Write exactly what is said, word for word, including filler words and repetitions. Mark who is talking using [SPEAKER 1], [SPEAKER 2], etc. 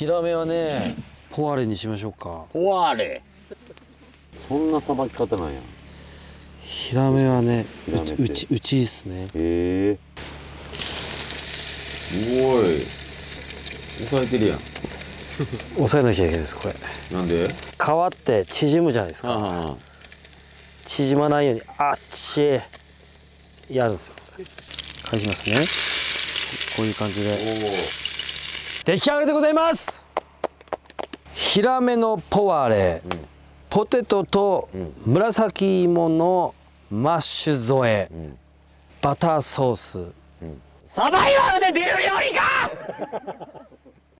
[SPEAKER 1] ヒラメはねポワレにしましょうか。
[SPEAKER 2] ポワレ。そんなさばき方なんや。
[SPEAKER 1] ヒラメはね
[SPEAKER 2] ヒラメって
[SPEAKER 1] うちうちいいっすね。
[SPEAKER 2] へえ。すごい。押さえてるやん。
[SPEAKER 1] 押さえなきゃいけないです。これ
[SPEAKER 2] なんで？
[SPEAKER 1] 皮って縮むじゃないですか。
[SPEAKER 2] ああ。
[SPEAKER 1] 縮まないようにあっちやるんですよ。返しますね。こういう感じで出来上がりでございます。ヒラメのポワレ、うん、ポテトと紫芋のマッシュ添え、うん、バターソース、うん、サバイバルで出る料理か